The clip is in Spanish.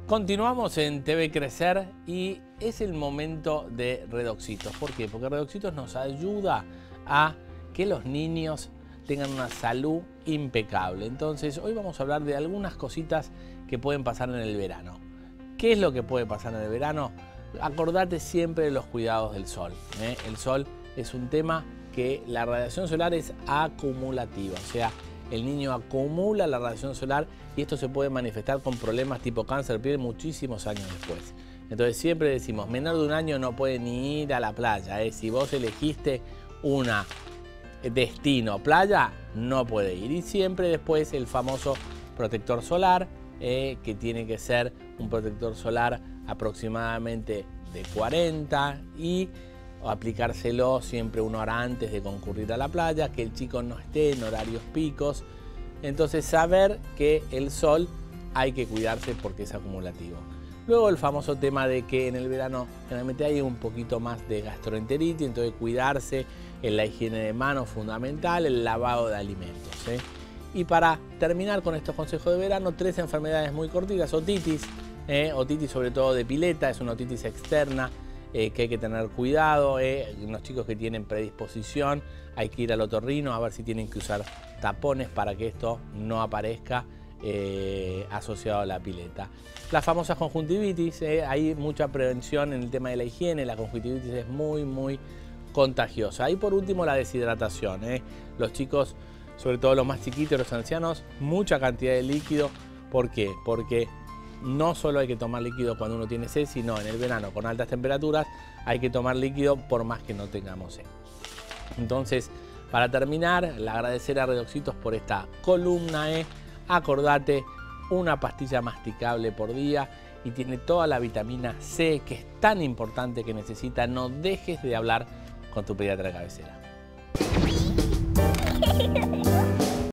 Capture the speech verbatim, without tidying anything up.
Continuamos en T V Crecer y es el momento de Redoxitos. ¿Por qué? Porque Redoxitos nos ayuda a que los niños tengan una salud impecable. Entonces, hoy vamos a hablar de algunas cositas que pueden pasar en el verano. ¿Qué es lo que puede pasar en el verano? Acordate siempre de los cuidados del sol, ¿eh? El sol es un tema que la radiación solar es acumulativa, o sea, el niño acumula la radiación solar y esto se puede manifestar con problemas tipo cáncer de piel muchísimos años después. Entonces siempre decimos, menor de un año no puede ni ir a la playa, ¿eh? Si vos elegiste una destino playa, no puede ir. Y siempre después el famoso protector solar, eh, que tiene que ser un protector solar aproximadamente de cuarenta y aplicárselo siempre una hora antes de concurrir a la playa, que el chico no esté en horarios picos. Entonces saber que el sol hay que cuidarse porque es acumulativo. Luego el famoso tema de que en el verano generalmente hay un poquito más de gastroenteritis, entonces cuidarse en la higiene de manos fundamental, el lavado de alimentos, ¿eh? Y para terminar con estos consejos de verano, tres enfermedades muy cortitas. Otitis, ¿eh? Otitis sobre todo de pileta, es una otitis externa, Eh, que hay que tener cuidado, eh. Los chicos que tienen predisposición hay que ir al otorrino a ver si tienen que usar tapones para que esto no aparezca eh, asociado a la pileta. Las famosas conjuntivitis, eh, hay mucha prevención en el tema de la higiene, la conjuntivitis es muy muy contagiosa. Y por último la deshidratación, eh. Los chicos, sobre todo los más chiquitos, los ancianos, mucha cantidad de líquido. ¿Por qué? Porque no solo hay que tomar líquido cuando uno tiene sed, sino en el verano con altas temperaturas hay que tomar líquido por más que no tengamos sed. Entonces, para terminar, le agradecer a Redoxitos por esta columna. Eh. Acordate, una pastilla masticable por día y tiene toda la vitamina C que es tan importante que necesita. No dejes de hablar con tu pediatra de cabecera.